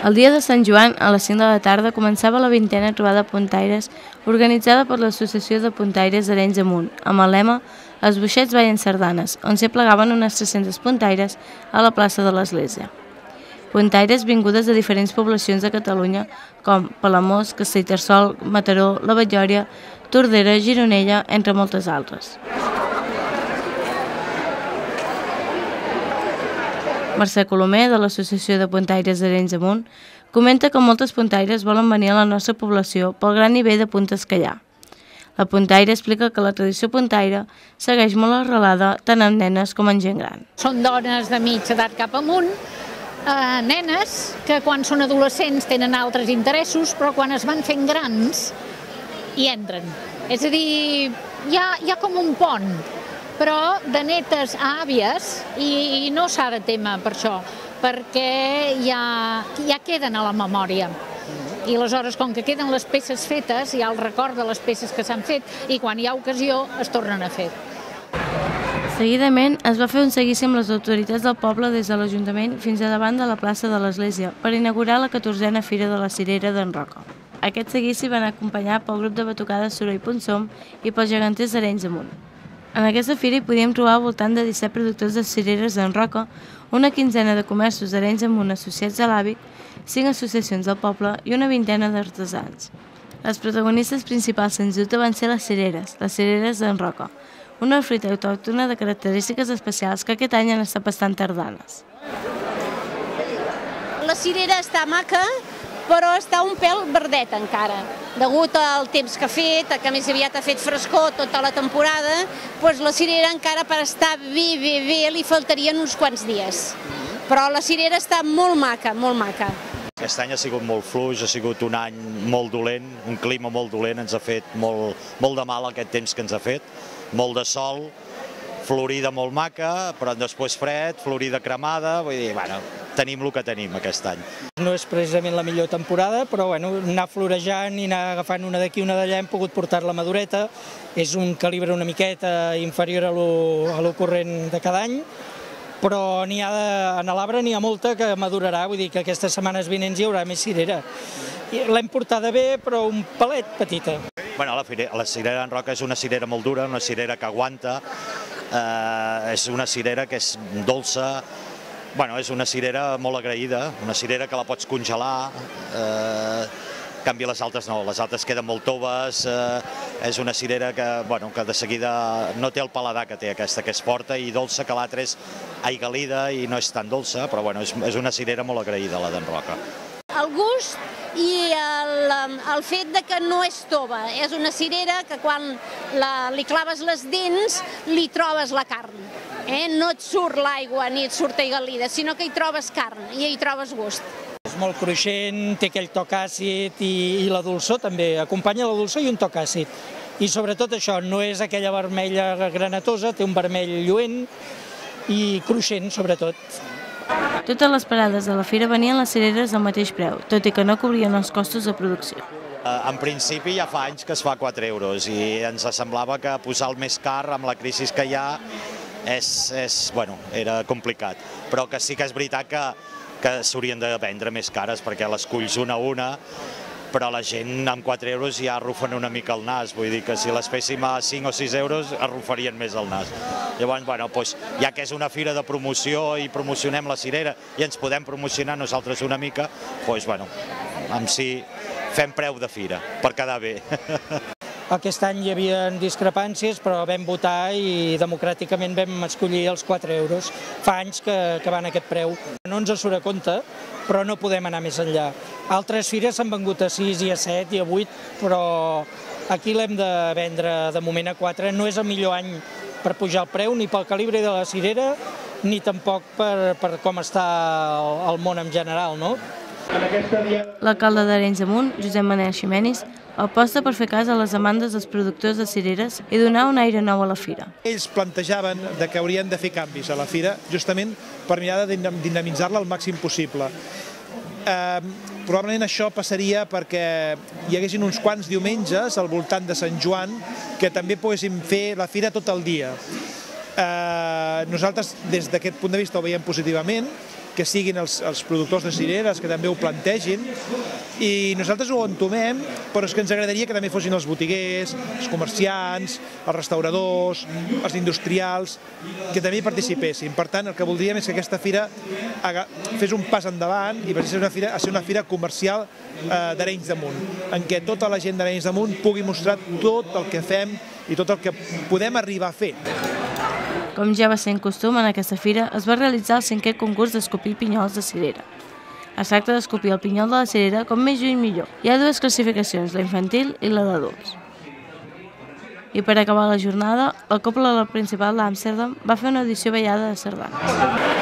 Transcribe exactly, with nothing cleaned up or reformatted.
El dia de Sant Joan, a les cinc de la tarda, començava la vintena trobada puntaires organitzada per l'Associació de Puntaires d'Arenys de Munt, amb el lema «Els boixets ballen sardanes», on s'hi plegaven unes tres-centes puntaires a la plaça de l'Església. Puntaires vingudes de diferents poblacions de Catalunya, com Palamós, Castellterçol, Mataró, la Batllòria, Tordera, Gironella, entre moltes altres. Mercè Colomer, de l'Associació de Puntaires d'Arenys de Munt, comenta que moltes puntaires volen venir a la nostra població pel gran nivell de puntes que hi ha. La puntaire explica que la tradició puntaire segueix molt arrelada tant en nenes com en gent gran. Són dones de mitja edat cap amunt, eh, nenes que quan són adolescents tenen altres interessos, però quan es van fent grans hi entren. És a dir, hi ha, hi ha com un pont, però de netes a àvies, i, i no s'ha de témer per això, perquè ja, ja queden a la memòria. I aleshores, com que queden les peces fetes, hi ha el record de les peces que s'han fet, i quan hi ha ocasió es tornen a fer. Seguidament es va fer un seguici amb les autoritats del poble des de l'Ajuntament fins a davant de la plaça de l'Església per inaugurar la catorzena Fira de la Cirera d'en Roca. Aquest seguici va anar acompanyat pel grup de batucades Soroll Punsom i pels geganters d'Arenys de Munt. En aquesta fira hi podíem trobar al voltant de disset productors de cireres d'en Roca, una quinzena de comerços d'Arenys de Munt associats a l'A B I C, cinc associacions del poble i una vintena d'artesans. Les protagonistes principals, sens dubte, van ser les cireres, les cireres d'en Roca, una fruita autòctona de característiques especials que aquest any han estat bastant tardanes. La cirera està maca, però està un pèl verdet encara. Degut al temps que ha fet, que més aviat ha fet frescor tota la temporada, doncs la cirera encara per estar bé, bé, bé, li faltarien uns quants dies. Però la cirera està molt maca, molt maca. Aquest any ha sigut molt fluix, ha sigut un any molt dolent, un clima molt dolent, ens ha fet molt, molt de mal aquest temps que ens ha fet, molt de sol, florida molt maca, però després fred, florida cremada, vull dir, bueno, tenim el que tenim aquest any. No és precisament la millor temporada, però bueno, anar florejant i anar agafant una d'aquí una d'allà hem pogut portar-la madureta. És un calibre una miqueta inferior a lo, a lo corrent de cada any, però n'hi ha de, en l'arbre n'hi ha molta que madurarà, vull dir que aquestes setmanes vinents hi haurà més cirera. L'hem portada bé, però un palet petita. Bueno, la, la cirera d'en Roca és una cirera molt dura, una cirera que aguanta, eh, és una cirera que és dolça. Bueno, és una cirera molt agraïda, una cirera que la pots congelar, eh, en canvi les altres no, les altres queden molt toves, eh, és una cirera que, bueno, que de seguida no té el paladar que té aquesta, que és forta i dolça, que l'altra és aigualida i no és tan dolça, però bueno, és, és una cirera molt agraïda, la d'en Roca. El gust i el, el fet de que no és tova, és una cirera que quan la, li claves les dents li trobes la carn. Eh? No et surt l'aigua ni et surt aigualida, sinó que hi trobes carn i hi trobes gust. És molt cruixent, té aquell toc àcid i, i la dolçor també, acompanya la dolçor i un toc àcid. I sobretot això, no és aquella vermella granatosa, té un vermell lluent i cruixent sobretot. Totes les parades de la fira venien les cireres al mateix preu, tot i que no cobrien els costos de producció. En principi ja fa anys que es fa quatre euros i ens semblava que posar el més car amb la crisi que hi ha és, és, bueno, era complicat, però que sí que és veritat que, que s'haurien de vendre més cares perquè les culls una a una, però la gent amb quatre euros ja arrufen una mica el nas, vull dir que si les féssim a cinc o sis euros arrufarien més el nas. Llavors, bueno, doncs, ja que és una fira de promoció i promocionem la cirera i ens podem promocionar nosaltres una mica, doncs, bueno, amb si fem preu de fira, per quedar bé. Aquest any hi havia discrepàncies, però vam votar i democràticament vam escollir els quatre euros. Fa anys que, que van a aquest preu. No ens surt a compte, però no podem anar més enllà. Altres fires s'han vengut a sis i a set i a vuit, però aquí l'hem de vendre de moment a quatre. No és el millor any per pujar el preu, ni pel calibre de la cirera, ni tampoc per, per com està el, el món en general, no? L'alcalde d'Arenys de Munt, Josep Manel Ximenis, aposta per fer cas a les demandes dels productors de cireres i donar un aire nou a la fira. Ells plantejaven que haurien de fer canvis a la fira justament per mirar de dinamitzar-la al màxim possible. Eh, probablement això passaria perquè hi haguessin uns quants diumenges al voltant de Sant Joan que també poguéssim fer la fira tot el dia. Eh, nosaltres des d'aquest punt de vista ho veiem positivament que siguin els, els productors de cireres, que també ho plantegin, i nosaltres ho entomem, però és que ens agradaria que també fossin els botiguers, els comerciants, els restauradors, els industrials, que també hi participessin. Per tant, el que voldríem és que aquesta fira fes un pas endavant i passi a ser una fira, a ser una fira comercial eh, d'Arenys de Munt, en què tota la gent d'Arenys de Munt pugui mostrar tot el que fem i tot el que podem arribar a fer. Com ja va ser en costum, en aquesta fira es va realitzar el cinquè concurs d'escopir pinyols de cirera. Es tracta d'escopir el pinyol de la cirera com més lluny millor. Hi ha dues classificacions, la infantil i la d'adults. I per acabar la jornada, la Cobla Principal d'Amsterdam va fer una audició ballada de sardana.